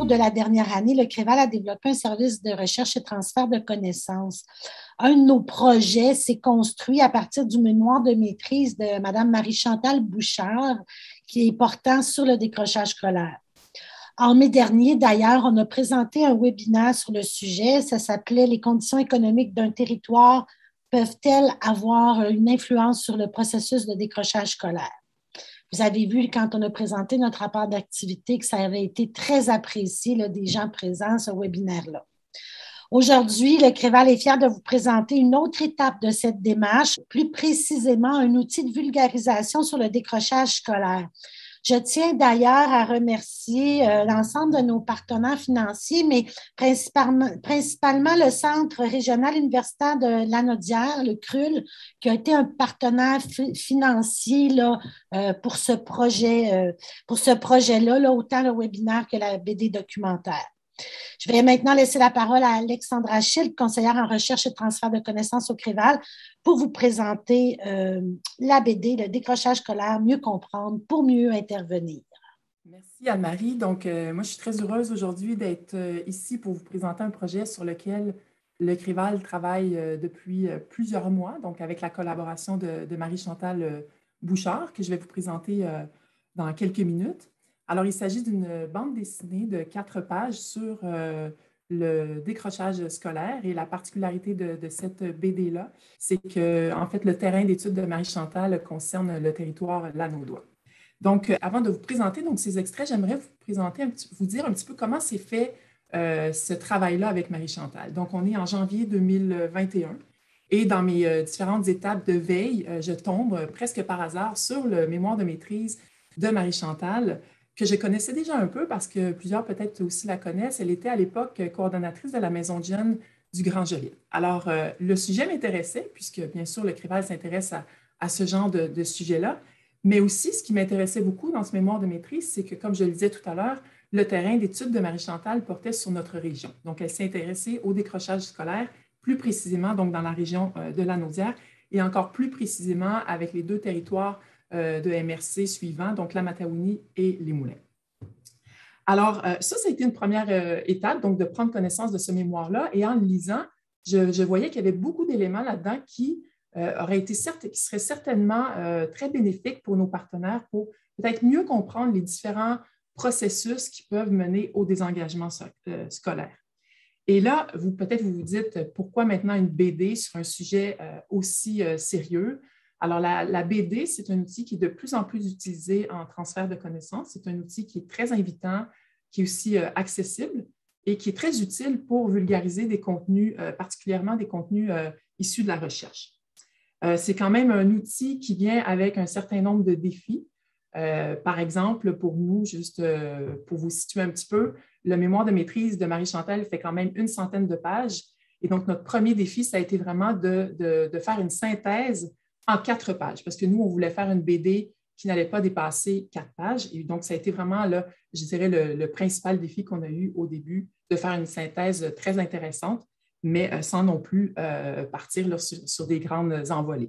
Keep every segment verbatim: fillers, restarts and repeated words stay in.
cours de la dernière année, le Créval a développé un service de recherche et transfert de connaissances. Un de nos projets s'est construit à partir du mémoire de maîtrise de Mme Marie-Chantal Bouchard, qui est portant sur le décrochage scolaire. En mai dernier, d'ailleurs, on a présenté un webinaire sur le sujet. Ça s'appelait « Les conditions économiques d'un territoire peuvent-elles avoir une influence sur le processus de décrochage scolaire? » Vous avez vu, quand on a présenté notre rapport d'activité, que ça avait été très apprécié là, des gens présents, ce webinaire-là. Aujourd'hui, le Créval est fier de vous présenter une autre étape de cette démarche, plus précisément un outil de vulgarisation sur le décrochage scolaire. Je tiens d'ailleurs à remercier euh, l'ensemble de nos partenaires financiers, mais principalement, principalement le Centre régional universitaire de Lanaudière, le C R U L, qui a été un partenaire fi- financier là, euh, pour ce projet, euh, pour ce projet-là, là, autant le webinaire que la B D documentaire. Je vais maintenant laisser la parole à Alexandra Schild, conseillère en recherche et transfert de connaissances au Créval, pour vous présenter euh, la B D, le décrochage scolaire, mieux comprendre pour mieux intervenir. Merci Anne-Marie. Donc, euh, moi, je suis très heureuse aujourd'hui d'être euh, ici pour vous présenter un projet sur lequel le Créval travaille euh, depuis euh, plusieurs mois, donc avec la collaboration de, de Marie-Chantal euh, Bouchard, que je vais vous présenter euh, dans quelques minutes. Alors, il s'agit d'une bande dessinée de quatre pages sur euh, le décrochage scolaire et la particularité de, de cette B D-là, c'est que, en fait, le terrain d'étude de Marie-Chantal concerne le territoire lanaudois. Donc, euh, avant de vous présenter donc, ces extraits, j'aimerais vous présenter, un petit, vous dire un petit peu comment s'est fait euh, ce travail-là avec Marie-Chantal. Donc, on est en janvier deux mille vingt et un et dans mes euh, différentes étapes de veille, euh, je tombe euh, presque par hasard sur le mémoire de maîtrise de Marie-Chantal, que je connaissais déjà un peu parce que plusieurs peut-être aussi la connaissent. Elle était à l'époque coordonnatrice de la Maison de jeunes du Grand Jolite. Alors, euh, le sujet m'intéressait, puisque bien sûr, le Créval s'intéresse à, à ce genre de, de sujet-là. Mais aussi, ce qui m'intéressait beaucoup dans ce mémoire de maîtrise, c'est que, comme je le disais tout à l'heure, le terrain d'étude de Marie-Chantal portait sur notre région. Donc, elle s'est intéressée au décrochage scolaire, plus précisément donc dans la région euh, de Lanaudière, et encore plus précisément avec les deux territoires euh, de M R C suivants, donc la Matawini et les Moulins. Alors, euh, ça, ça a été une première euh, étape, donc de prendre connaissance de ce mémoire-là. Et en le lisant, je, je voyais qu'il y avait beaucoup d'éléments là-dedans qui euh, auraient été certes, qui seraient certainement euh, très bénéfiques pour nos partenaires pour peut-être mieux comprendre les différents processus qui peuvent mener au désengagement so euh, scolaire. Et là, vous peut-être vous vous dites pourquoi maintenant une B D sur un sujet euh, aussi euh, sérieux? Alors, la, la B D, c'est un outil qui est de plus en plus utilisé en transfert de connaissances. C'est un outil qui est très invitant, qui est aussi euh, accessible et qui est très utile pour vulgariser des contenus, euh, particulièrement des contenus euh, issus de la recherche. Euh, c'est quand même un outil qui vient avec un certain nombre de défis. Euh, par exemple, pour nous, juste euh, pour vous situer un petit peu, le mémoire de maîtrise de Marie-Chantal fait quand même une centaine de pages. Et donc, notre premier défi, ça a été vraiment de, de, de faire une synthèse en quatre pages, parce que nous, on voulait faire une B D qui n'allait pas dépasser quatre pages. Et donc, ça a été vraiment, là, je dirais, le, le principal défi qu'on a eu au début, de faire une synthèse très intéressante, mais sans non plus euh, partir là, sur, sur des grandes envolées.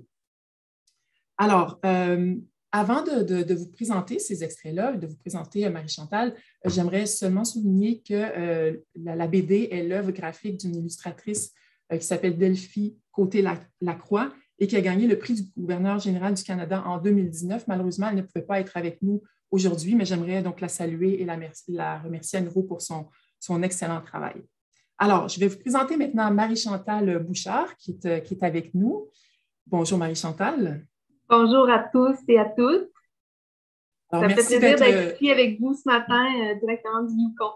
Alors, euh, avant de, de, de vous présenter ces extraits-là, de vous présenter Marie-Chantal, j'aimerais seulement souligner que euh, la, la B D est l'œuvre graphique d'une illustratrice euh, qui s'appelle Delphie Côté-Lacroix et qui a gagné le prix du gouverneur général du Canada en deux mille dix-neuf. Malheureusement, elle ne pouvait pas être avec nous aujourd'hui, mais j'aimerais donc la saluer et la, la remercier à nouveau pour son, son excellent travail. Alors, je vais vous présenter maintenant Marie-Chantal Bouchard qui est, qui est avec nous. Bonjour Marie-Chantal. Bonjour à tous et à toutes. Alors, Ça me fait plaisir d'être ici avec vous ce matin, euh, directement du Yukon.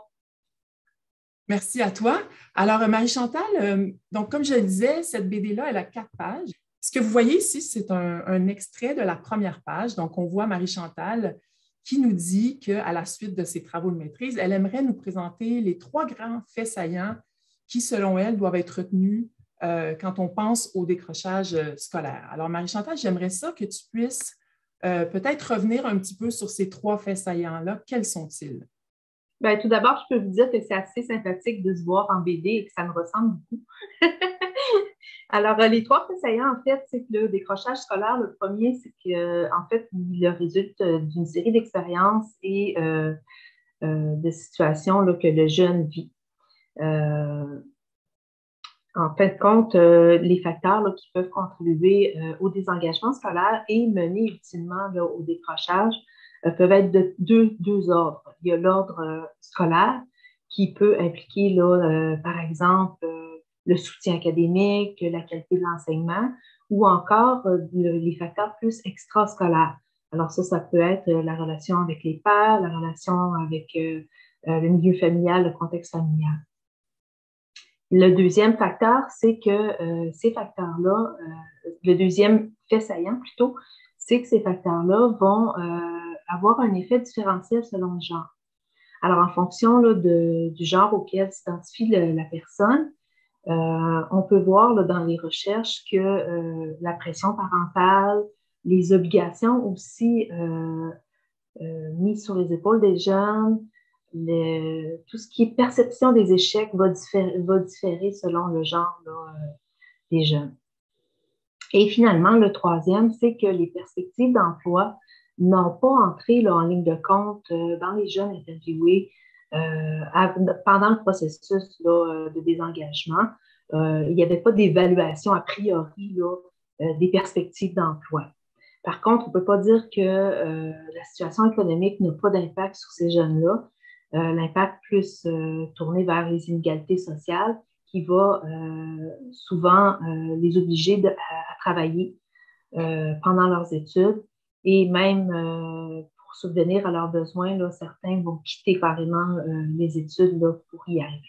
Merci à toi. Alors, Marie-Chantal, euh, donc comme je le disais, cette B D-là, elle a quatre pages. Ce que vous voyez ici, c'est un, un extrait de la première page. Donc, on voit Marie-Chantal qui nous dit qu'à la suite de ses travaux de maîtrise, elle aimerait nous présenter les trois grands faits saillants qui, selon elle, doivent être retenus euh, quand on pense au décrochage euh, scolaire. Alors, Marie-Chantal, j'aimerais ça que tu puisses euh, peut-être revenir un petit peu sur ces trois faits saillants-là. Quels sont-ils? Bien, tout d'abord, je peux vous dire que c'est assez sympathique de se voir en B D et que ça me ressemble beaucoup. Alors, les trois faits saillants, en fait, c'est que le décrochage scolaire, le premier, c'est qu'en fait, il résulte d'une série d'expériences et euh, euh, de situations là, que le jeune vit. Euh, en fin de compte, euh, les facteurs là, qui peuvent contribuer euh, au désengagement scolaire et mener ultimement là, au décrochage euh, peuvent être de deux, deux ordres. Il y a l'ordre euh, scolaire qui peut impliquer, là, euh, par exemple, euh, le soutien académique, la qualité de l'enseignement, ou encore euh, le, les facteurs plus extrascolaires. Alors ça, ça peut être euh, la relation avec les pairs, la relation avec euh, euh, le milieu familial, le contexte familial. Le deuxième facteur, c'est que euh, ces facteurs-là, euh, le deuxième fait saillant plutôt, c'est que ces facteurs-là vont euh, avoir un effet différentiel selon le genre. Alors, en fonction là, de, du genre auquel s'identifie le, la personne, euh, on peut voir là, dans les recherches que euh, la pression parentale, les obligations aussi euh, euh, mises sur les épaules des jeunes, le, tout ce qui est perception des échecs va différer, va différer selon le genre là, euh, des jeunes. Et finalement, le troisième, c'est que les perspectives d'emploi n'ont pas entré là, en ligne de compte euh, dans les jeunes interviewés euh, à, pendant le processus là, de désengagement. Euh, il n'y avait pas d'évaluation a priori là, euh, des perspectives d'emploi. Par contre, on ne peut pas dire que euh, la situation économique n'a pas d'impact sur ces jeunes-là. Euh, l'impact plus euh, tourné vers les inégalités sociales qui va euh, souvent euh, les obliger de, à, à travailler euh, pendant leurs études et même euh, pour subvenir à leurs besoins, là, certains vont quitter carrément euh, les études là, pour y arriver.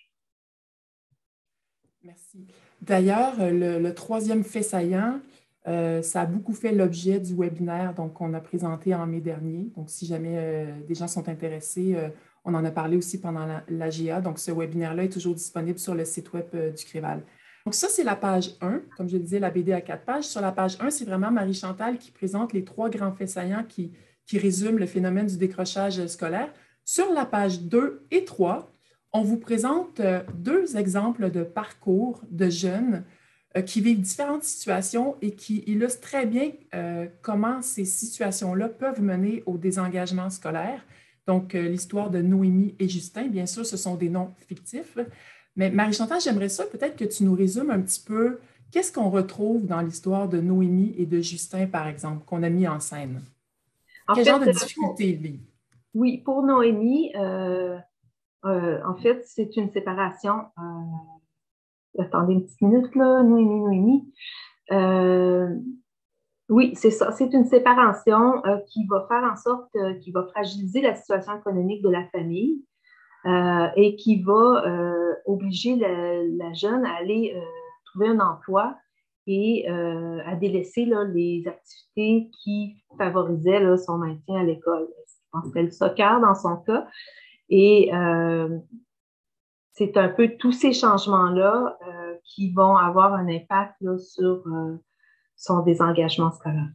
Merci. D'ailleurs, le, le troisième fait saillant, euh, ça a beaucoup fait l'objet du webinaire donc, qu'on a présenté en mai dernier. Donc, si jamais euh, des gens sont intéressés, euh, on en a parlé aussi pendant l'A G A. Donc, ce webinaire-là est toujours disponible sur le site web euh, du CREVAL. Donc, ça, c'est la page un. Comme je le disais, la B D a quatre pages. Sur la page un, c'est vraiment Marie-Chantal qui présente les trois grands faits saillants qui, qui résument le phénomène du décrochage scolaire. Sur la page deux et trois, on vous présente euh, deux exemples de parcours de jeunes euh, qui vivent différentes situations et qui illustrent très bien euh, comment ces situations-là peuvent mener au désengagement scolaire. Donc, euh, l'histoire de Noémie et Justin, bien sûr, ce sont des noms fictifs. Mais Marie-Chantal, j'aimerais ça peut-être que tu nous résumes un petit peu qu'est-ce qu'on retrouve dans l'histoire de Noémie et de Justin, par exemple, qu'on a mis en scène. En Quel fait, genre de difficultés ils vivent? Oui, pour Noémie, euh, euh, en fait, c'est une séparation. Euh, attendez une petite minute, là, Noémie, Noémie. Euh, oui, c'est ça. C'est une séparation euh, qui va faire en sorte, euh, qui va fragiliser la situation économique de la famille euh, et qui va euh, obliger la, la jeune à aller euh, trouver un emploi et euh, à délaisser là, les activités qui favorisaient là, son maintien à l'école. Je pense que c'était le soccer dans son cas. Et euh, c'est un peu tous ces changements-là euh, qui vont avoir un impact là, sur euh, son désengagement scolaire.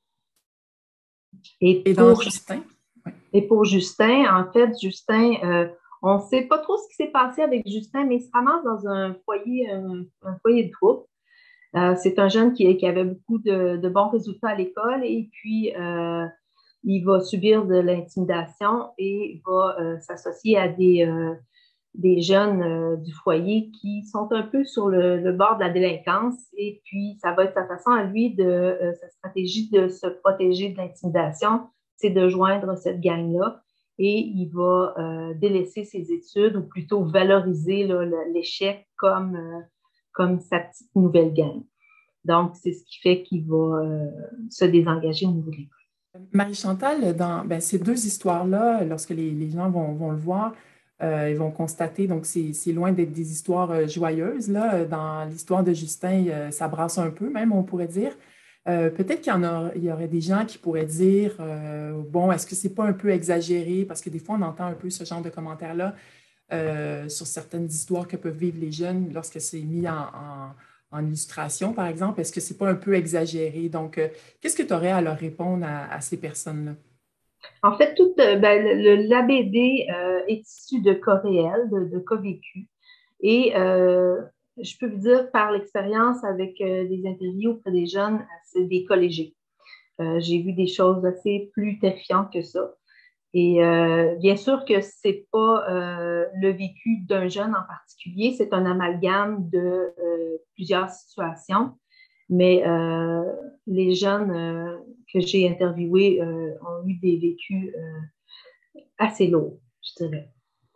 Et, et pour, Justin? Et pour Justin, en fait, Justin, euh, on ne sait pas trop ce qui s'est passé avec Justin, mais il se ramasse dans un foyer, un, un foyer de troupe. Euh, c'est un jeune qui, qui avait beaucoup de, de bons résultats à l'école et puis euh, il va subir de l'intimidation et va euh, s'associer à des, euh, des jeunes euh, du foyer qui sont un peu sur le, le bord de la délinquance et puis ça va être sa façon à lui de euh, sa stratégie de se protéger de l'intimidation, c'est de joindre cette gang-là et il va euh, délaisser ses études ou plutôt valoriser là, l'échec comme, euh, comme sa petite nouvelle gang. Donc, c'est ce qui fait qu'il va euh, se désengager au niveau de l'école. Marie-Chantal, dans ben, ces deux histoires-là, lorsque les, les gens vont, vont le voir, euh, ils vont constater, donc c'est loin d'être des histoires euh, joyeuses. Là. Dans l'histoire de Justin, euh, ça brasse un peu, même, on pourrait dire. Euh, Peut-être qu'il y, en a, il y aurait des gens qui pourraient dire, euh, bon, est-ce que c'est pas un peu exagéré? Parce que des fois, on entend un peu ce genre de commentaires-là euh, sur certaines histoires que peuvent vivre les jeunes lorsque c'est mis en, en en illustration, par exemple, est-ce que ce n'est pas un peu exagéré? Donc, euh, qu'est-ce que tu aurais à leur répondre à, à ces personnes-là? En fait, toute, ben, le, la B D euh, est issue de cas réels, de, de cas vécus. Et euh, je peux vous dire, par l'expérience avec euh, des interviews auprès des jeunes, c'est des collégiens. Euh, J'ai vu des choses assez plus terrifiantes que ça. Et euh, bien sûr que ce n'est pas euh, le vécu d'un jeune en particulier, c'est un amalgame de euh, plusieurs situations, mais euh, les jeunes euh, que j'ai interviewés euh, ont eu des vécus euh, assez lourds, je dirais.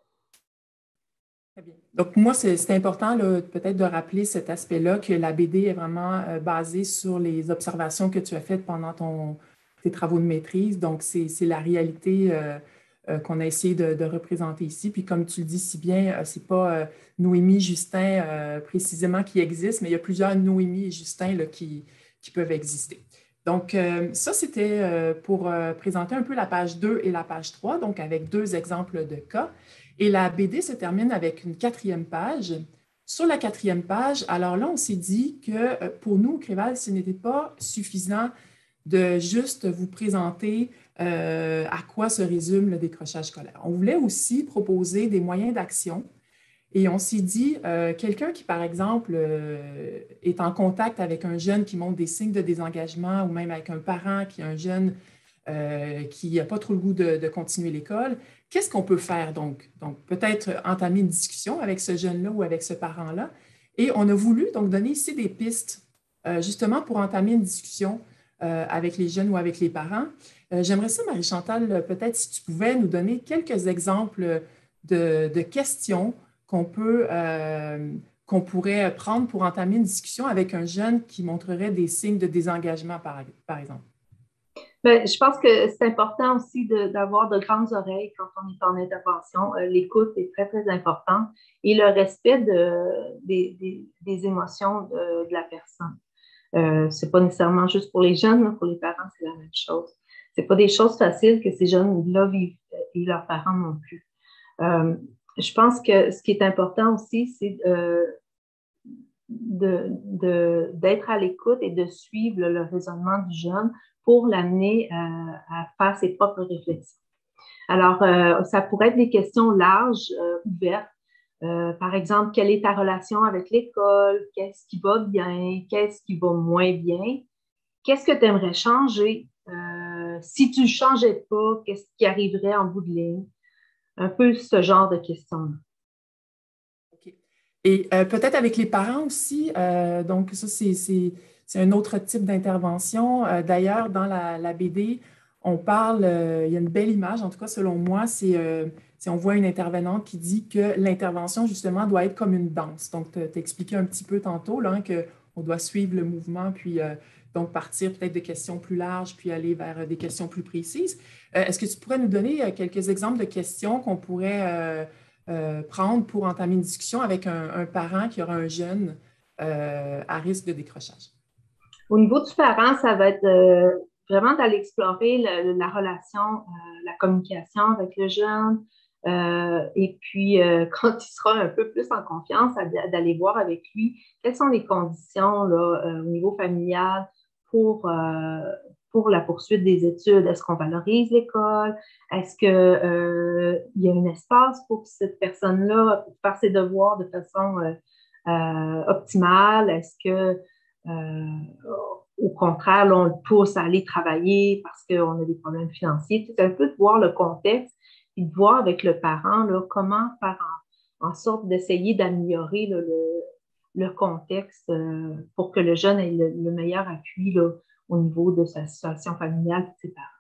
Très bien. Donc, moi, c'est important peut-être de rappeler cet aspect-là, que la B D est vraiment euh, basée sur les observations que tu as faites pendant ton, tes travaux de maîtrise. Donc, c'est la réalité euh, euh, qu'on a essayé de, de représenter ici. Puis, comme tu le dis si bien, euh, c'est pas euh, Noémie, Justin euh, précisément qui existent, mais il y a plusieurs Noémie et Justin là, qui, qui peuvent exister. Donc, euh, ça, c'était euh, pour euh, présenter un peu la page deux et la page trois, donc avec deux exemples de cas. Et la B D se termine avec une quatrième page. Sur la quatrième page, alors là, on s'est dit que pour nous, au Créval, ce n'était pas suffisant de juste vous présenter euh, à quoi se résume le décrochage scolaire. On voulait aussi proposer des moyens d'action. Et on s'est dit, euh, quelqu'un qui, par exemple, euh, est en contact avec un jeune qui montre des signes de désengagement ou même avec un parent qui est un jeune euh, qui n'a pas trop le goût de, de continuer l'école, qu'est-ce qu'on peut faire donc? Donc, peut-être entamer une discussion avec ce jeune-là ou avec ce parent-là. Et on a voulu donc donner ici des pistes euh, justement pour entamer une discussion euh, avec les jeunes ou avec les parents. Euh, J'aimerais ça, Marie-Chantal, peut-être si tu pouvais nous donner quelques exemples de, de questions qu'on peut, euh, qu'on pourrait prendre pour entamer une discussion avec un jeune qui montrerait des signes de désengagement, par, par exemple. Bien, je pense que c'est important aussi d'avoir de, de grandes oreilles quand on est en intervention. Euh, L'écoute est très, très importante et le respect de, des, des, des émotions de, de la personne. Euh, ce n'est pas nécessairement juste pour les jeunes, mais pour les parents, c'est la même chose. Ce n'est pas des choses faciles que ces jeunes-là vivent et leurs parents non plus. Euh, je pense que ce qui est important aussi, c'est euh, de, d'être à l'écoute et de suivre le, le raisonnement du jeune pour l'amener à, à faire ses propres réflexions. Alors, euh, ça pourrait être des questions larges, euh, ouvertes. Euh, par exemple, quelle est ta relation avec l'école? Qu'est-ce qui va bien? Qu'est-ce qui va moins bien? Qu'est-ce que tu aimerais changer? Euh, si tu ne changeais pas, qu'est-ce qui arriverait en bout de ligne? Un peu ce genre de questions-là. OK. Et euh, peut-être avec les parents aussi, euh, donc ça, c'est un autre type d'intervention. Euh, D'ailleurs, dans la, la B D, on parle, euh, il y a une belle image, en tout cas selon moi, c'est euh, si on voit une intervenante qui dit que l'intervention, justement, doit être comme une danse. Donc, tu as expliqué un petit peu tantôt là, hein, qu'on doit suivre le mouvement, puis euh, donc partir peut-être de questions plus larges, puis aller vers des questions plus précises. Euh, Est-ce que tu pourrais nous donner quelques exemples de questions qu'on pourrait euh, euh, prendre pour entamer une discussion avec un, un parent qui aura un jeune euh, à risque de décrochage? Au niveau du parent, ça va être euh, vraiment d'aller explorer la, la relation, euh, la communication avec le jeune. Euh, et puis, euh, quand il sera un peu plus en confiance, d'aller voir avec lui quelles sont les conditions là, euh, au niveau familial pour, euh, pour la poursuite des études. Est-ce qu'on valorise l'école? Est-ce qu'il euh, y a un espace pour cette personne-là pour faire ses devoirs de façon euh, euh, optimale? Est-ce que Euh, au contraire, là, on le pousse à aller travailler parce qu'on a des problèmes financiers. C'est un peu de voir le contexte et de voir avec le parent là, comment faire en, en sorte d'essayer d'améliorer le, le contexte euh, pour que le jeune ait le, le meilleur appui là, au niveau de sa situation familiale et de ses parents.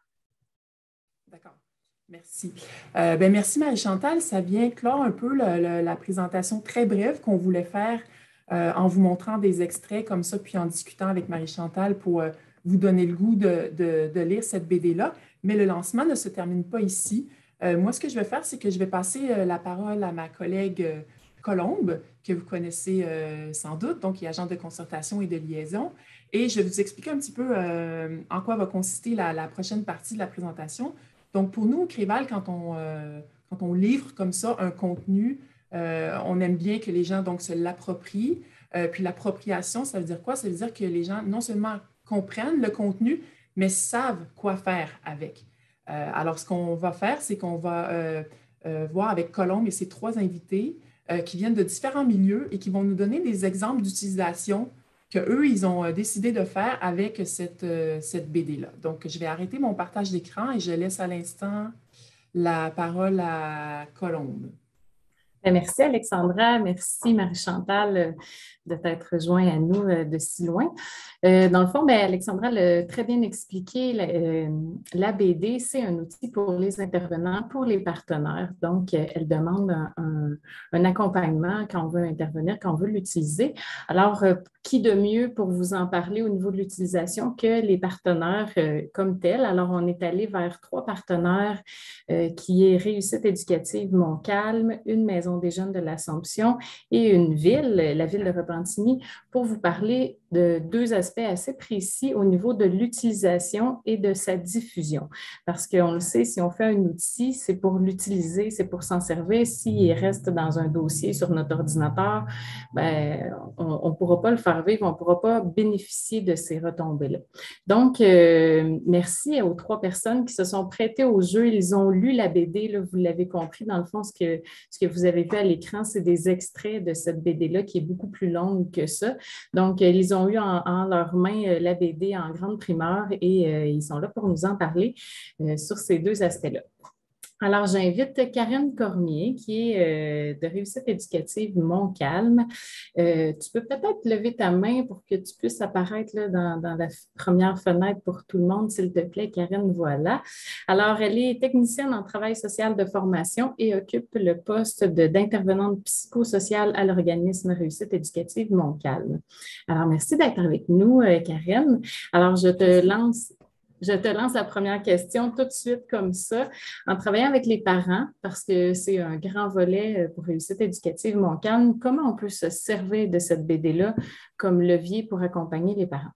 D'accord. Merci. Euh, ben merci Marie-Chantal. Ça vient clore un peu le, le, la présentation très brève qu'on voulait faire euh, en vous montrant des extraits comme ça, puis en discutant avec Marie-Chantal pour euh, vous donner le goût de, de, de lire cette B D-là. Mais le lancement ne se termine pas ici. Euh, moi, ce que je vais faire, c'est que je vais passer euh, la parole à ma collègue euh, Colombe, que vous connaissez euh, sans doute, donc qui est agente de concertation et de liaison. Et je vais vous expliquer un petit peu euh, en quoi va consister la, la prochaine partie de la présentation. Donc, pour nous, au Créval, quand on, euh, quand on livre comme ça un contenu, euh, on aime bien que les gens donc, se l'approprient. Euh, puis l'appropriation, ça veut dire quoi? Ça veut dire que les gens non seulement comprennent le contenu, mais savent quoi faire avec. Euh, alors, ce qu'on va faire, c'est qu'on va euh, euh, voir avec Colombe et ses trois invités euh, qui viennent de différents milieux et qui vont nous donner des exemples d'utilisation qu'eux, ils ont décidé de faire avec cette, cette B D-là. Donc, je vais arrêter mon partage d'écran et je laisse à l'instant la parole à Colombe. Merci Alexandra, merci Marie-Chantal de t'être rejoint à nous de si loin. Euh, dans le fond, bien, Alexandra l'a très bien expliqué, la, euh, la B D, c'est un outil pour les intervenants, pour les partenaires. Donc, elle demande un, un, un accompagnement quand on veut intervenir, quand on veut l'utiliser. Alors, euh, qui de mieux pour vous en parler au niveau de l'utilisation que les partenaires euh, comme tels? Alors, on est allé vers trois partenaires euh, qui est Réussite éducative Montcalm, une maison des jeunes de l'Assomption et une ville, la ville de Repentigny, pour vous parler de deux aspects assez précis au niveau de l'utilisation et de sa diffusion. Parce qu'on le sait, si on fait un outil, c'est pour l'utiliser, c'est pour s'en servir. S'il reste dans un dossier sur notre ordinateur, ben, on ne pourra pas le faire vivre, on ne pourra pas bénéficier de ces retombées-là. Donc, euh, merci aux trois personnes qui se sont prêtées au jeu. Ils ont lu la B D, là, vous l'avez compris. Dans le fond, ce que, ce que vous avez vu à l'écran, c'est des extraits de cette B D-là qui est beaucoup plus longue que ça. Donc, ils ont eu en, en leurs mains la B D en grande primeur et euh, ils sont là pour nous en parler euh, sur ces deux aspects-là. Alors, j'invite Karine Cormier, qui est euh, de Réussite éducative Montcalm. Euh, tu peux peut-être lever ta main pour que tu puisses apparaître là, dans, dans la première fenêtre pour tout le monde, s'il te plaît, Karine, voilà. Alors, elle est technicienne en travail social de formation et occupe le poste de, d'intervenante psychosociale à l'organisme Réussite éducative Montcalm. Alors, merci d'être avec nous, euh, Karine. Alors, je te lance... Je te lance la première question tout de suite comme ça. En travaillant avec les parents, parce que c'est un grand volet pour Réussite éducative Montcalm, comment on peut se servir de cette B D-là comme levier pour accompagner les parents?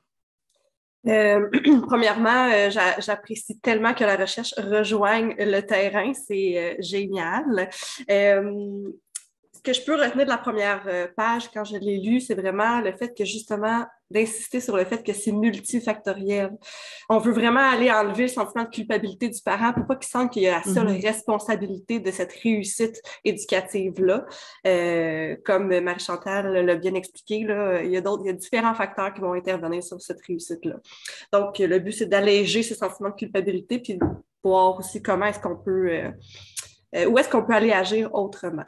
Euh, premièrement, euh, j'a, j'apprécie tellement que la recherche rejoigne le terrain. C'est euh, génial. Euh, Ce que je peux retenir de la première page quand je l'ai lu, c'est vraiment le fait que justement d'insister sur le fait que c'est multifactoriel. On veut vraiment aller enlever le sentiment de culpabilité du parent pour pas qu'il sente qu'il y a la seule mm-hmm. responsabilité de cette réussite éducative-là. Euh, comme Marie-Chantal l'a bien expliqué, là, il y a d'autres, il y a différents facteurs qui vont intervenir sur cette réussite-là. Donc, le but, c'est d'alléger ce sentiment de culpabilité puis de voir aussi comment est-ce qu'on peut, euh, euh, où est-ce qu'on peut aller agir autrement.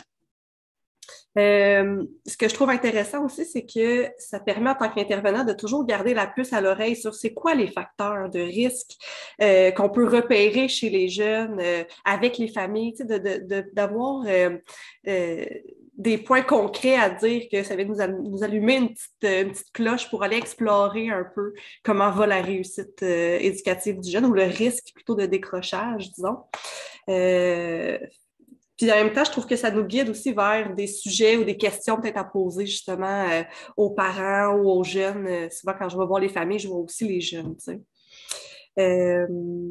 Euh, ce que je trouve intéressant aussi, c'est que ça permet en tant qu'intervenant de toujours garder la puce à l'oreille sur c'est quoi les facteurs de risque euh, qu'on peut repérer chez les jeunes, euh, avec les familles, tu sais, de, de, de, d'avoir euh, euh, des points concrets à dire que ça va nous, nous allumer une petite, une petite cloche pour aller explorer un peu comment va la réussite euh, éducative du jeune ou le risque plutôt de décrochage, disons. Euh, Puis en même temps, je trouve que ça nous guide aussi vers des sujets ou des questions peut-être à poser justement euh, aux parents ou aux jeunes. Euh, souvent, quand je vais voir les familles, je vois aussi les jeunes, tu sais. Euh,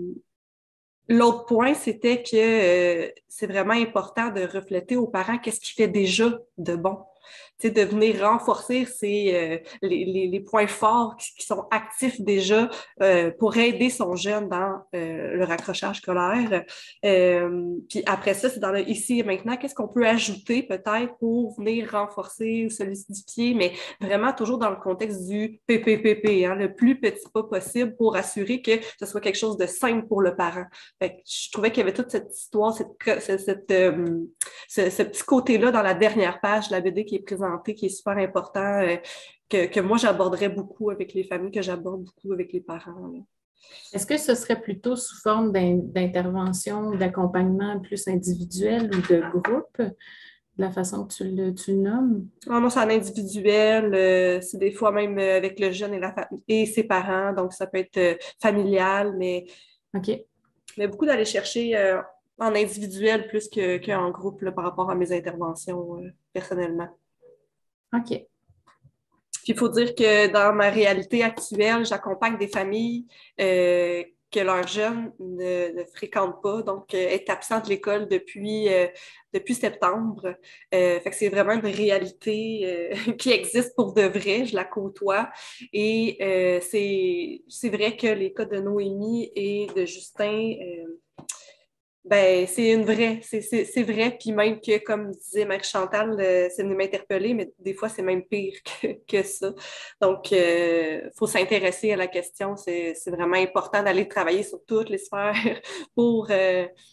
l'autre point, c'était que euh, c'est vraiment important de refléter aux parents qu'est-ce qui fait déjà de bon. Tu sais, de venir renforcer ces, euh, les, les, les points forts qui, qui sont actifs déjà euh, pour aider son jeune dans euh, le raccrochage scolaire. Euh, puis après ça, c'est dans le ici et maintenant, qu'est-ce qu'on peut ajouter peut-être pour venir renforcer ou solidifier, mais vraiment toujours dans le contexte du P P P P, hein, le plus petit pas possible pour assurer que ce soit quelque chose de simple pour le parent. Fait que je trouvais qu'il y avait toute cette histoire, cette, cette, cette, euh, ce, ce petit côté-là dans la dernière page de la B D qui est présentée, qui est super important, euh, que, que moi, j'aborderais beaucoup avec les familles, que j'aborde beaucoup avec les parents. Là. Est-ce que ce serait plutôt sous forme d'intervention, d'accompagnement plus individuel ou de groupe, de la façon que tu le, tu le nommes? Ah, moi, c'est en individuel. Euh, c'est des fois même avec le jeune et, la fa- et ses parents. Donc, ça peut être euh, familial, mais, OK. mais beaucoup d'aller chercher euh, en individuel plus que, qu'en groupe là, par rapport à mes interventions euh, personnellement. OK. Puis il faut dire que dans ma réalité actuelle, j'accompagne des familles euh, que leurs jeunes ne, ne fréquentent pas, donc euh, est absent de l'école depuis, euh, depuis septembre. Euh, fait que c'est vraiment une réalité euh, qui existe pour de vrai, je la côtoie. Et euh, c'est, c'est vrai que les cas de Noémie et de Justin... Euh, Ben, c'est une vraie, c'est, c'est, c'est vrai, puis même que, comme disait Marie-Chantal, euh, c'est venu m'interpeller, mais des fois, c'est même pire que, que ça. Donc, il euh, faut s'intéresser à la question. C'est, c'est vraiment important d'aller travailler sur toutes les sphères pour, euh,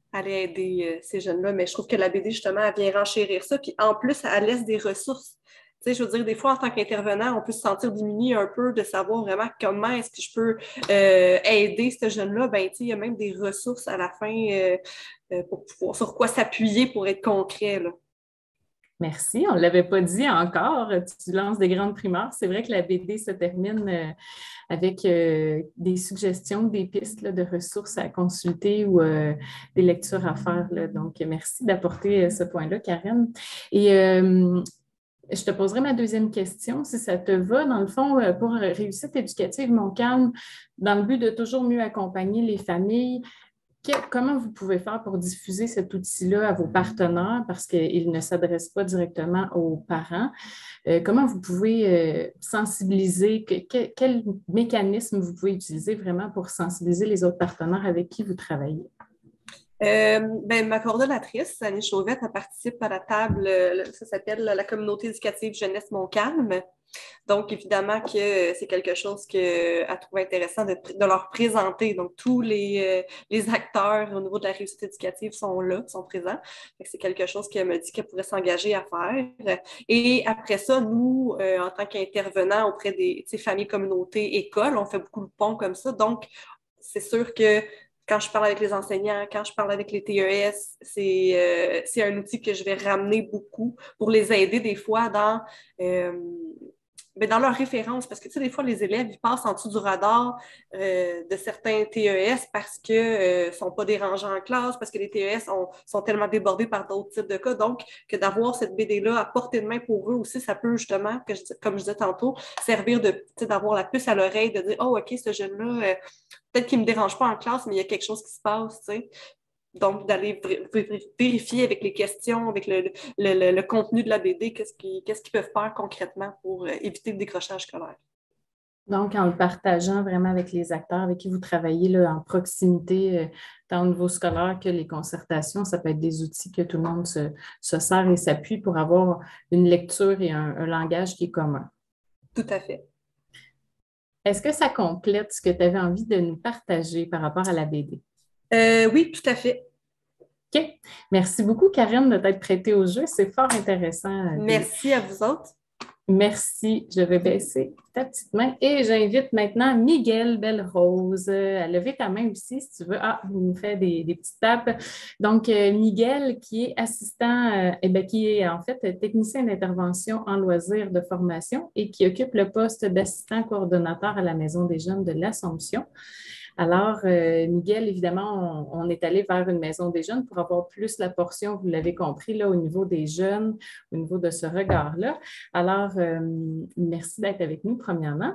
aller aider euh, ces jeunes-là. Mais je trouve que la B D, justement, elle vient renchérir ça. Puis en plus, elle laisse des ressources. Tu sais, je veux dire, des fois, en tant qu'intervenant, on peut se sentir diminué un peu de savoir vraiment comment est-ce que je peux euh, aider ce jeune-là. Ben, tu sais, il y a même des ressources à la fin euh, euh, pour pouvoir, sur quoi s'appuyer pour être concret, là. Merci. On ne l'avait pas dit encore. Tu lances des grandes primeurs. C'est vrai que la B D se termine euh, avec euh, des suggestions, des pistes là, de ressources à consulter ou euh, des lectures à faire, là. Donc, merci d'apporter euh, ce point-là, Karen. Et euh, je te poserai ma deuxième question, si ça te va. Dans le fond, pour Réussite éducative Montcalm, dans le but de toujours mieux accompagner les familles, que, comment vous pouvez faire pour diffuser cet outil-là à vos partenaires parce qu'il ne s'adresse pas directement aux parents? Euh, comment vous pouvez euh, sensibiliser, que, que, quel mécanisme vous pouvez utiliser vraiment pour sensibiliser les autres partenaires avec qui vous travaillez? Euh, ben, ma coordonnatrice, Annie Chauvette, elle participe à la table, euh, ça s'appelle la communauté éducative Jeunesse Montcalm. Donc, évidemment que c'est quelque chose qu'elle trouve intéressant de, de leur présenter. Donc, tous les, euh, les acteurs au niveau de la réussite éducative sont là, sont présents. C'est quelque chose qu'elle me dit qu'elle pourrait s'engager à faire. Et après ça, nous, euh, en tant qu'intervenants auprès des familles, communautés, écoles, on fait beaucoup de ponts comme ça. Donc, c'est sûr que quand je parle avec les enseignants, quand je parle avec les T E S, c'est, euh, c'est un outil que je vais ramener beaucoup pour les aider des fois dans, euh, ben dans leurs références. Parce que, tu sais, des fois, les élèves, ils passent en dessous du radar euh, de certains T E S parce qu'ils ne euh, sont pas dérangeants en classe, parce que les T E S ont, sont tellement débordés par d'autres types de cas. Donc, que d'avoir cette B D-là à portée de main pour eux aussi, ça peut justement, que je, comme je disais tantôt, servir de, tu sais, d'avoir la puce à l'oreille, de dire « Oh, OK, ce jeune-là... Euh, peut-être qu'il ne me dérange pas en classe, mais il y a quelque chose qui se passe, tu sais. » Donc, d'aller vérifier avec les questions, avec le, le, le, le contenu de la B D, qu'est-ce qu'ils, qu'est-ce qu'ils peuvent faire concrètement pour éviter le décrochage scolaire. Donc, en le partageant vraiment avec les acteurs avec qui vous travaillez là, en proximité, euh, tant au niveau scolaire que les concertations, ça peut être des outils que tout le monde se, se sert et s'appuie pour avoir une lecture et un, un langage qui est commun. Tout à fait. Est-ce que ça complète ce que tu avais envie de nous partager par rapport à la B D? Euh, oui, tout à fait. OK. Merci beaucoup, Karine, de t'être prêtée au jeu. C'est fort intéressant. Merci à vous autres. Merci. Je vais baisser ta petite main et j'invite maintenant Miguel Belle-Rose à lever ta main aussi si tu veux. Ah, il nous fait des, des petites tapes. Donc, euh, Miguel, qui est assistant, euh, eh bien, qui est en fait technicien d'intervention en loisirs de formation et qui occupe le poste d'assistant coordonnateur à la Maison des jeunes de l'Assomption. Alors, euh, Miguel, évidemment, on, on est allé vers une maison des jeunes pour avoir plus la portion, vous l'avez compris, là, au niveau des jeunes, au niveau de ce regard-là. Alors, euh, merci d'être avec nous, premièrement.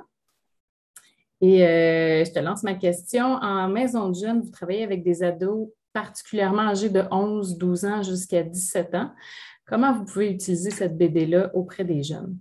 Et euh, je te lance ma question. En maison de jeunes, vous travaillez avec des ados particulièrement âgés de onze, douze ans jusqu'à dix-sept ans. Comment vous pouvez utiliser cette B D-là auprès des jeunes?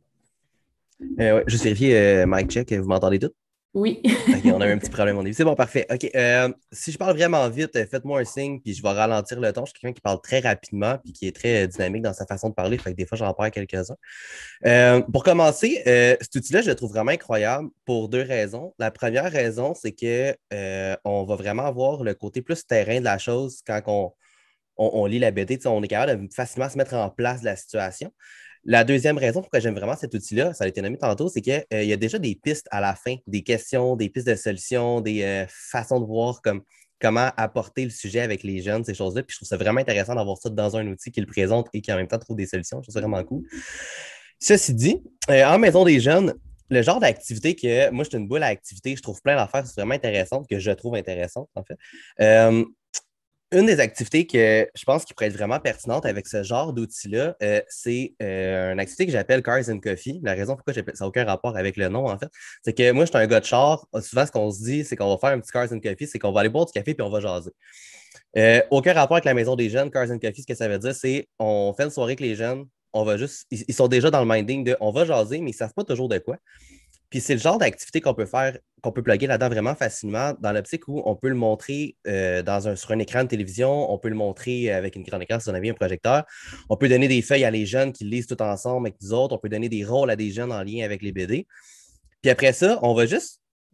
Euh, ouais, juste vérifier, euh, mic check, vous m'entendez tous? Oui. OK, on a eu un petit problème au début. C'est bon, parfait. OK, euh, si je parle vraiment vite, faites-moi un signe, puis je vais ralentir le ton. Je suis quelqu'un qui parle très rapidement, puis qui est très dynamique dans sa façon de parler, fait que des fois, j'en perds quelques-uns. Euh, pour commencer, euh, cet outil-là, je le trouve vraiment incroyable pour deux raisons. La première raison, c'est qu'on euh, va vraiment avoir le côté plus terrain de la chose quand on, on, on lit la B D. On est capable de facilement se mettre en place de la situation. La deuxième raison pourquoi j'aime vraiment cet outil-là, ça a été nommé tantôt, c'est qu'il euh, y a déjà des pistes à la fin, des questions, des pistes de solutions, des euh, façons de voir comme, comment apporter le sujet avec les jeunes, ces choses-là. Puis je trouve ça vraiment intéressant d'avoir ça dans un outil qui le présente et qui en même temps trouve des solutions. Je trouve ça vraiment cool. Ceci dit, euh, en maison des jeunes, le genre d'activité que moi, je suis une boule à activité, je trouve plein d'affaires, c'est vraiment intéressant, que je trouve intéressante, en fait. Euh, Une des activités que je pense qui pourrait être vraiment pertinente avec ce genre d'outil-là, euh, c'est euh, une activité que j'appelle Cars and Coffee. La raison pourquoi ça n'a aucun rapport avec le nom, en fait, c'est que moi, je suis un gars de char. Souvent, ce qu'on se dit, c'est qu'on va faire un petit Cars and Coffee, c'est qu'on va aller boire du café puis on va jaser. Euh, aucun rapport avec la maison des jeunes. Cars and Coffee, ce que ça veut dire, c'est on fait une soirée avec les jeunes, on va juste, ils, ils sont déjà dans le minding de on va jaser, mais ils ne savent pas toujours de quoi. Puis c'est le genre d'activité qu'on peut faire, qu'on peut plugger là-dedans vraiment facilement, dans l'optique où on peut le montrer euh, dans un, sur un écran de télévision, on peut le montrer avec une grande écran si on avait un projecteur, on peut donner des feuilles à les jeunes qui lisent tout ensemble avec nous autres, on peut donner des rôles à des jeunes en lien avec les B D. Puis après ça, on va juste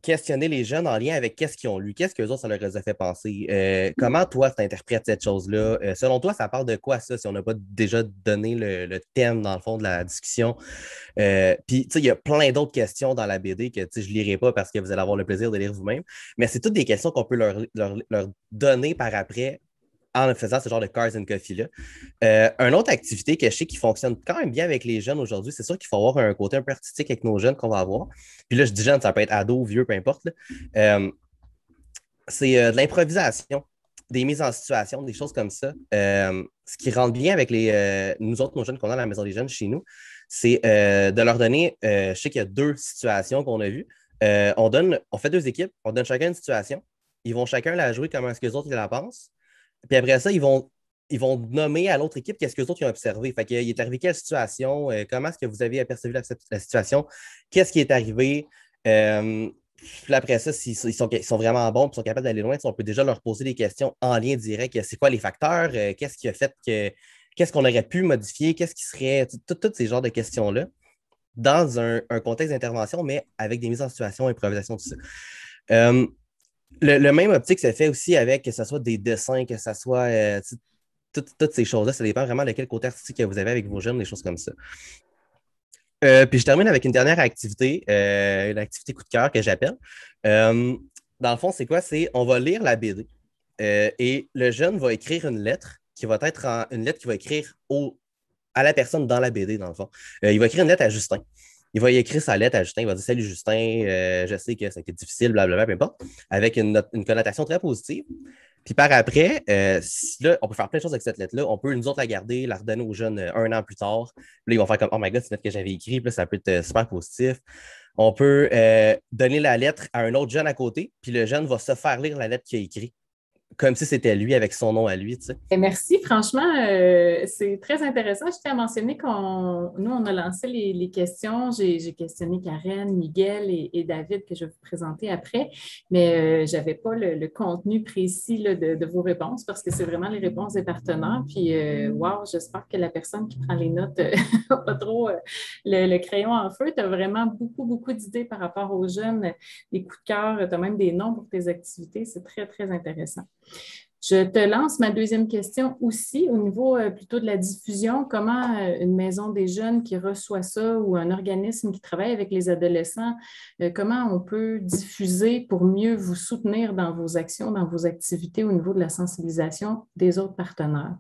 questionner les jeunes en lien avec qu'est-ce qu'ils ont lu, qu'est-ce que eux autres, ça leur a fait penser. Euh, comment toi, tu interprètes cette chose-là? Euh, selon toi, ça parle de quoi, ça, si on n'a pas déjà donné le, le thème, dans le fond, de la discussion? Euh, Puis, tu sais, il y a plein d'autres questions dans la B D que je ne lirai pas parce que vous allez avoir le plaisir de lire vous-même, mais c'est toutes des questions qu'on peut leur, leur, leur donner par après en faisant ce genre de Cars and Coffee-là. Euh, une autre activité que je sais qui fonctionne quand même bien avec les jeunes aujourd'hui, c'est sûr qu'il faut avoir un côté un peu artistique avec nos jeunes qu'on va avoir. Puis là, je dis jeunes, ça peut être ado, vieux, peu importe. Euh, c'est euh, de l'improvisation, des mises en situation, des choses comme ça. Euh, ce qui rentre bien avec les, euh, nous autres, nos jeunes qu'on a à la Maison des jeunes chez nous, c'est euh, de leur donner, euh, je sais qu'il y a deux situations qu'on a vues. Euh, on, donne, on fait deux équipes, on donne chacun une situation. Ils vont chacun la jouer comme est-ce que les autres ils la pensent. Puis après ça, ils vont, ils vont nommer à l'autre équipe qu'est-ce que les autres ils ont observé. Fait qu'il est arrivé quelle situation, euh, comment est-ce que vous avez aperçu la, la situation, qu'est-ce qui est arrivé. Euh, puis après ça, s'ils ils sont, ils sont vraiment bons et sont capables d'aller loin, on peut déjà leur poser des questions en lien direct. C'est quoi les facteurs? Euh, qu'est-ce qui a fait que. Qu'est-ce qu'on aurait pu modifier? Qu'est-ce qui serait. Tous ces genres de questions-là dans un, un contexte d'intervention, mais avec des mises en situation, improvisation, tout ça. Euh, Le, le même optique se fait aussi avec que ce soit des dessins, que ce soit euh, toutes, toutes ces choses-là. Ça dépend vraiment de quel côté artistique que vous avez avec vos jeunes, des choses comme ça. Euh, puis je termine avec une dernière activité, euh, une activité coup de cœur que j'appelle. Euh, dans le fond, c'est quoi? C'est on va lire la B D euh, et le jeune va écrire une lettre qui va être en, une lettre qu'il va écrire au, à la personne dans la B D, dans le fond. Euh, il va écrire une lettre à Justin. Il va y écrire sa lettre à Justin. Il va dire Salut Justin, euh, je sais que ça a été difficile, blablabla, peu importe, avec une, une connotation très positive. Puis par après, euh, si, là, on peut faire plein de choses avec cette lettre-là. On peut nous autres la garder, la redonner aux jeunes euh, un an plus tard. Puis là, ils vont faire comme Oh my God, c'est une lettre que j'avais écrite. Puis là, ça peut être euh, super positif. On peut euh, donner la lettre à un autre jeune à côté, puis le jeune va se faire lire la lettre qu'il a écrite. Comme si c'était lui avec son nom à lui, tu sais. Merci. Franchement, euh, c'est très intéressant. Je tiens à mentionner qu'on nous, on a lancé les, les questions. J'ai, j'ai questionné Karen, Miguel et, et David que je vais vous présenter après, mais euh, je n'avais pas le, le contenu précis là, de, de vos réponses parce que c'est vraiment les réponses des partenaires. Puis, euh, wow, j'espère que la personne qui prend les notes n'a pas trop euh, le, le crayon en feu. Tu as vraiment beaucoup, beaucoup d'idées par rapport aux jeunes, des coups de cœur. Tu as même des noms pour tes activités. C'est très, très intéressant. Je te lance ma deuxième question aussi au niveau euh, plutôt de la diffusion. Comment euh, une maison des jeunes qui reçoit ça ou un organisme qui travaille avec les adolescents, euh, comment on peut diffuser pour mieux vous soutenir dans vos actions, dans vos activités au niveau de la sensibilisation des autres partenaires?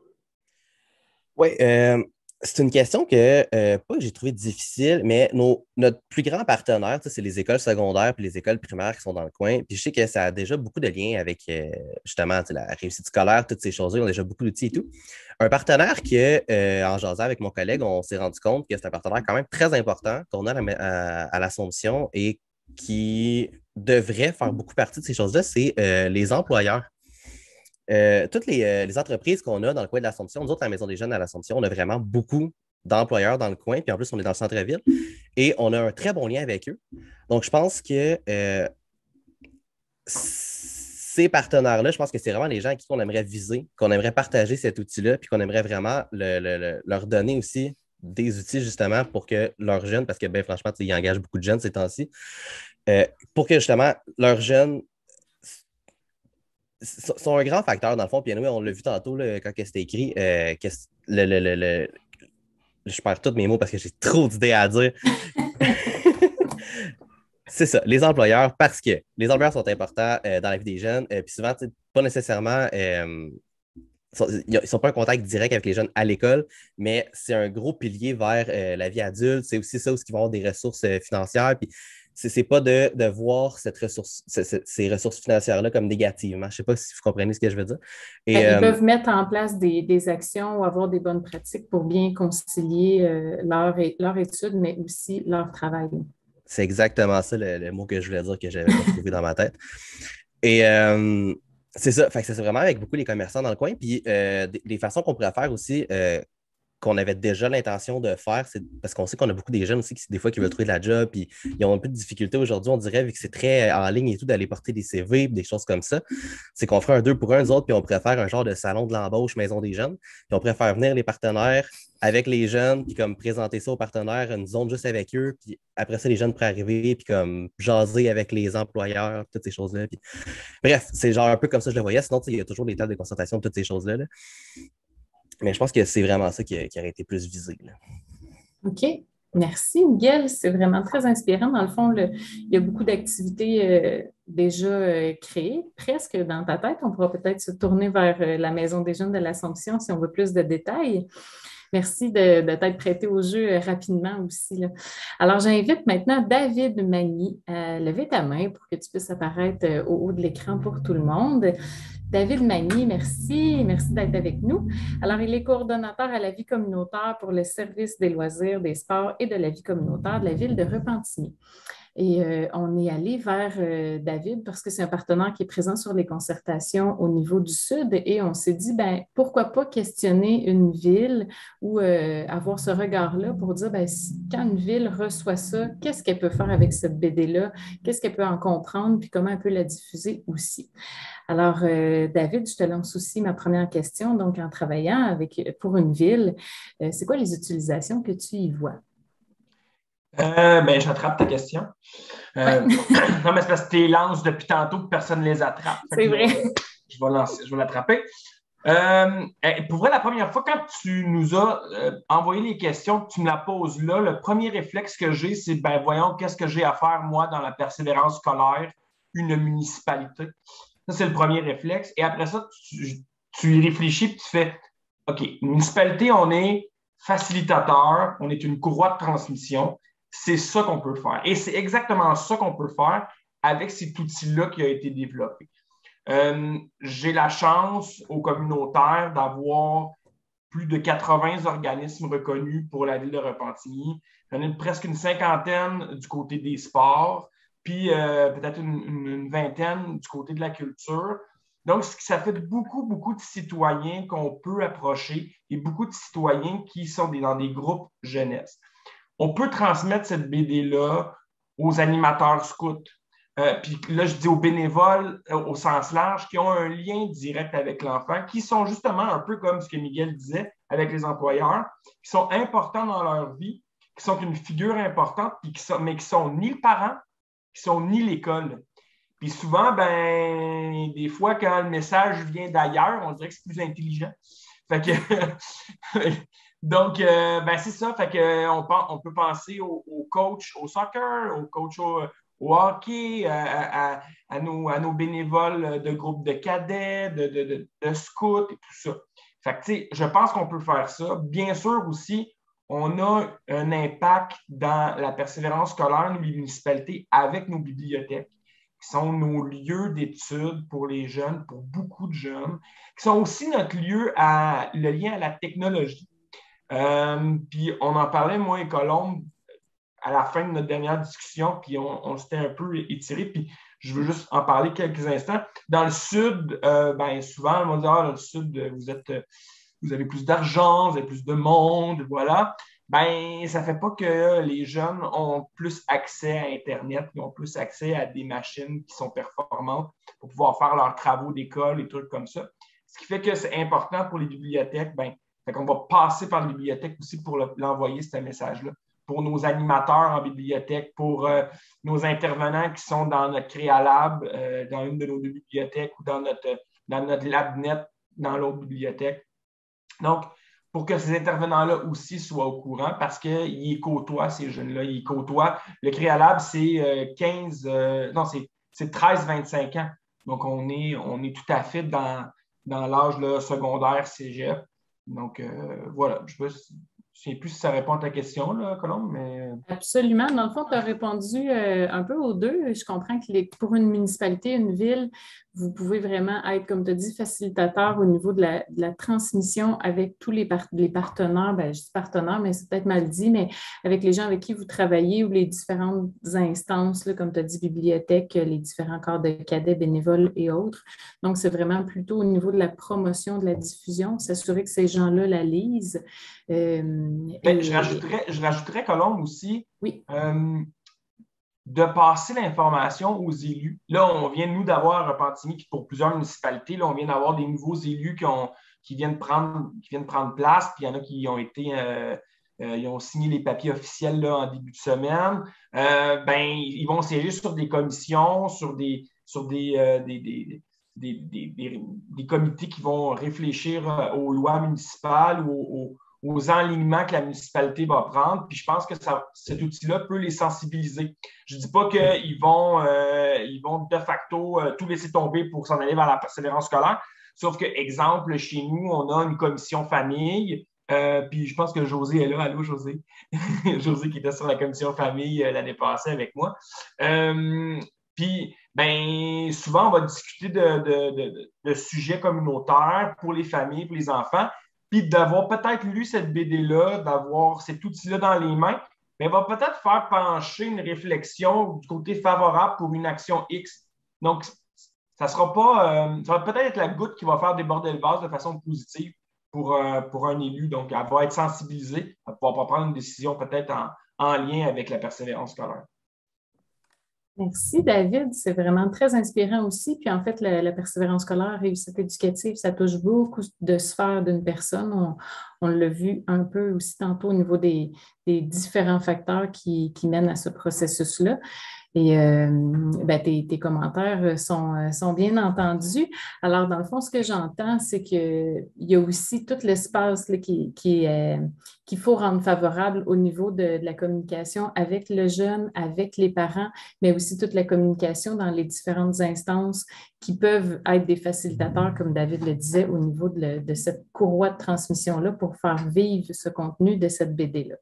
Oui, euh, c'est une question que, euh, pas que j'ai trouvé difficile, mais nos, notre plus grand partenaire, c'est les écoles secondaires et les écoles primaires qui sont dans le coin. Puis je sais que ça a déjà beaucoup de liens avec, euh, justement, la réussite scolaire, toutes ces choses-là. Ils ont déjà beaucoup d'outils et tout. Un partenaire qui, euh, en jasant avec mon collègue, on s'est rendu compte que c'est un partenaire quand même très important qu'on a à, à, à l'Assomption et qui devrait faire beaucoup partie de ces choses-là, c'est euh, les employeurs. Euh, toutes les, euh, les entreprises qu'on a dans le coin de l'Assomption, nous autres, à la Maison des jeunes à l'Assomption, on a vraiment beaucoup d'employeurs dans le coin, puis en plus, on est dans le centre-ville, et on a un très bon lien avec eux. Donc, je pense que euh, ces partenaires-là, je pense que c'est vraiment les gens à qui on aimerait viser, qu'on aimerait partager cet outil-là, puis qu'on aimerait vraiment le, le, le, leur donner aussi des outils, justement, pour que leurs jeunes, parce que, bien franchement, ils engagent beaucoup de jeunes ces temps-ci, euh, pour que, justement, leurs jeunes sont un grand facteur, dans le fond. Puis anyway, on l'a vu tantôt là, quand c'était écrit. Euh, que le, le, le, le... Je perds tous mes mots parce que j'ai trop d'idées à dire. C'est ça, les employeurs, parce que les employeurs sont importants euh, dans la vie des jeunes. Euh, puis souvent, pas nécessairement. Euh, ils ne sont pas en contact direct avec les jeunes à l'école, mais c'est un gros pilier vers euh, la vie adulte. C'est aussi ça où ils vont avoir des ressources euh, financières. Puis c'est, c'est pas de, de voir cette ressource, ces, ces ressources financières-là comme négativement. Je ne sais pas si vous comprenez ce que je veux dire. Et, Ils euh, peuvent mettre en place des, des actions ou avoir des bonnes pratiques pour bien concilier euh, leur, leur étude, mais aussi leur travail. C'est exactement ça le, le mot que je voulais dire que je n'avais pas trouvé dans ma tête. Et euh, c'est ça. Fait que c'est vraiment avec beaucoup les commerçants dans le coin. Puis euh, des, des façons qu'on pourrait faire aussi, euh, qu'on avait déjà l'intention de faire, c'est parce qu'on sait qu'on a beaucoup des jeunes aussi qui, des fois, qui veulent trouver de la job, puis ils ont un peu de difficulté aujourd'hui, on dirait, vu que c'est très en ligne et tout, d'aller porter des C V, des choses comme ça. C'est qu'on ferait un deux pour un, nous autres, puis on pourrait faire un genre de salon de l'embauche, maison des jeunes, puis on pourrait faire venir les partenaires avec les jeunes, puis comme présenter ça aux partenaires, une zone juste avec eux, puis après ça, les jeunes pourraient arriver, puis comme jaser avec les employeurs, toutes ces choses-là. Puis... Bref, c'est genre un peu comme ça que je le voyais. Sinon, il y a toujours des tables de concertation, toutes ces choses-là. Là. Mais je pense que c'est vraiment ça qui, qui aurait été plus visé. Là. OK. Merci, Miguel. C'est vraiment très inspirant. Dans le fond, le, il y a beaucoup d'activités euh, déjà euh, créées, presque dans ta tête. On pourra peut-être se tourner vers euh, la Maison des jeunes de l'Assomption si on veut plus de détails. Merci de, de t'être prêté au jeu euh, rapidement aussi. Là. Alors, j'invite maintenant David Magny à lever ta main pour que tu puisses apparaître euh, au haut de l'écran pour tout le monde. David Magny, merci. Merci d'être avec nous. Alors, il est coordonnateur à la vie communautaire pour le service des loisirs, des sports et de la vie communautaire de la ville de Repentigny. Et euh, on est allé vers euh, David parce que c'est un partenaire qui est présent sur les concertations au niveau du Sud et on s'est dit, ben, pourquoi pas questionner une ville ou euh, avoir ce regard-là pour dire, ben, si, quand une ville reçoit ça, qu'est-ce qu'elle peut faire avec cette B D-là? Qu'est-ce qu'elle peut en comprendre? Puis comment elle peut la diffuser aussi? Alors, euh, David, je te lance aussi ma première question. Donc, en travaillant avec, pour une ville, euh, c'est quoi les utilisations que tu y vois? Euh, ben, j'attrape ta question. Euh, non, mais c'est parce que tu les lances depuis tantôt que personne ne les attrape. C'est vrai. Là, je vais lancer, je vais l'attraper. Euh, pour vrai, la première fois, quand tu nous as euh, envoyé les questions, que tu me la poses là, le premier réflexe que j'ai, c'est, ben voyons, qu'est-ce que j'ai à faire, moi, dans la persévérance scolaire, une municipalité. Ça, c'est le premier réflexe. Et après ça, tu, tu y réfléchis et tu fais, OK, municipalité, on est facilitateur, on est une courroie de transmission. C'est ça qu'on peut faire. Et c'est exactement ça qu'on peut faire avec cet outil-là qui a été développé. Euh, j'ai la chance au communautaire d'avoir plus de quatre-vingts organismes reconnus pour la ville de Repentigny. J'en ai presque une cinquantaine du côté des sports, puis euh, peut-être une, une, une vingtaine du côté de la culture. Donc, ça fait beaucoup, beaucoup de citoyens qu'on peut approcher et beaucoup de citoyens qui sont des, dans des groupes jeunesse. On peut transmettre cette B D-là aux animateurs scouts. Euh, puis là, je dis aux bénévoles euh, au sens large qui ont un lien direct avec l'enfant, qui sont justement un peu comme ce que Miguel disait avec les employeurs, qui sont importants dans leur vie, qui sont une figure importante, puis qui sont, mais qui sont ni le parent, qui sont ni l'école. Puis souvent, ben, des fois, quand le message vient d'ailleurs, on dirait que c'est plus intelligent. Fait que... Donc, euh, ben c'est ça. Fait que on, on peut penser aux au coachs au soccer, aux coachs au, au hockey, à, à, à, nos, à nos bénévoles de groupes de cadets, de, de, de, de scouts et tout ça. Fait que, tu sais, je pense qu'on peut faire ça. Bien sûr aussi, on a un impact dans la persévérance scolaire, nous, les municipalités, avec nos bibliothèques, qui sont nos lieux d'études pour les jeunes, pour beaucoup de jeunes, qui sont aussi notre lieu, à, le lien à la technologie. Euh, puis on en parlait, moi et Colombe, à la fin de notre dernière discussion, puis on, on s'était un peu étiré, puis je veux juste en parler quelques instants. Dans le Sud, euh, ben, souvent, on va dire, ah, dans le Sud, vous, êtes, vous avez plus d'argent, vous avez plus de monde, voilà. Ben, ça ne fait pas que les jeunes ont plus accès à Internet, ils ont plus accès à des machines qui sont performantes pour pouvoir faire leurs travaux d'école, des trucs comme ça. Ce qui fait que c'est important pour les bibliothèques, ben, fait qu'on va passer par les bibliothèques aussi pour l'envoyer, ce message-là. Pour nos animateurs en bibliothèque, pour euh, nos intervenants qui sont dans notre Créalab, euh, dans une de nos deux bibliothèques ou dans notre, dans notre LabNet, dans l'autre bibliothèque. Donc, pour que ces intervenants-là aussi soient au courant parce qu'ils côtoient ces jeunes-là. Ils côtoient. Le Créalab, c'est euh, quinze, euh, non, c'est treize à vingt-cinq ans. Donc, on est, on est tout à fait dans, dans l'âge secondaire, cégep. Donc, euh, voilà. Je ne sais plus si ça répond à ta question, là, Colombe, mais... Absolument. Dans le fond, tu as répondu euh, un peu aux deux. Je comprends que les, pour une municipalité, une ville, vous pouvez vraiment être, comme tu as dit, facilitateur au niveau de la, de la transmission avec tous les, par les partenaires. Bien, je dis partenaires, mais c'est peut-être mal dit, mais avec les gens avec qui vous travaillez ou les différentes instances, là, comme tu as dit, bibliothèque, les différents corps de cadets, bénévoles et autres. Donc, c'est vraiment plutôt au niveau de la promotion, de la diffusion, s'assurer que ces gens-là la lisent. Euh, et... et... je, rajouterais, je rajouterais, Colombe, aussi, oui. euh, de passer l'information aux élus. Là, on vient, nous, d'avoir à Repentigny, puis pour plusieurs municipalités, là, on vient d'avoir des nouveaux élus qui, ont, qui, viennent, prendre, qui viennent prendre place, puis il y en a qui ont été... Euh, euh, ils ont signé les papiers officiels là, en début de semaine. Euh, ben, ils vont siéger sur des commissions, sur des, sur des, euh, des, des, des, des, des, des comités qui vont réfléchir aux lois municipales ou aux, aux enlignements que la municipalité va prendre. Puis je pense que ça, cet outil-là peut les sensibiliser. Je ne dis pas qu'ils vont, euh, ils vont de facto euh, tout laisser tomber pour s'en aller vers la persévérance scolaire. Sauf que, exemple, chez nous, on a une commission famille. Euh, puis je pense que José est là. Allô, José? José qui était sur la commission famille euh, l'année passée avec moi. Euh, puis, ben, souvent, on va discuter de, de, de, de sujets communautaires pour les familles, pour les enfants. Puis d'avoir peut-être lu cette B D-là, d'avoir cet outil-là dans les mains, mais va peut-être faire pencher une réflexion du côté favorable pour une action X. Donc, ça sera pas, euh, ça va peut-être être la goutte qui va faire déborder le vase de façon positive pour, euh, pour un élu. Donc, elle va être sensibilisée à pouvoir pas prendre une décision peut-être en, en lien avec la persévérance scolaire. Merci, David. C'est vraiment très inspirant aussi. Puis en fait, la, la persévérance scolaire, réussite éducative, ça touche beaucoup de sphères d'une personne. On, on l'a vu un peu aussi tantôt au niveau des, des différents facteurs qui, qui mènent à ce processus-là. Et euh, ben, tes, tes commentaires sont, sont bien entendus. Alors, dans le fond, ce que j'entends, c'est qu'il y a aussi tout l'espace là, qui, qui est, qu'il faut rendre favorable au niveau de, de la communication avec le jeune, avec les parents, mais aussi toute la communication dans les différentes instances qui peuvent être des facilitateurs, comme David le disait, au niveau de, le, de cette courroie de transmission-là pour faire vivre ce contenu de cette B D-là.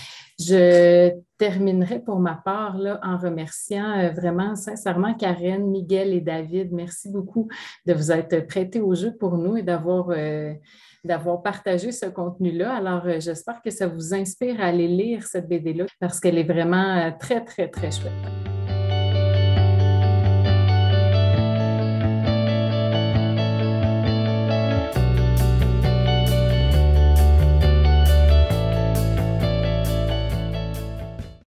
Je terminerai pour ma part là, en remerciant euh, vraiment sincèrement Karen, Miguel et David. Merci beaucoup de vous être prêtés au jeu pour nous et d'avoir euh, d'avoir partagé ce contenu-là. Alors, euh, j'espère que ça vous inspire à aller lire cette B D-là parce qu'elle est vraiment euh, très, très, très chouette.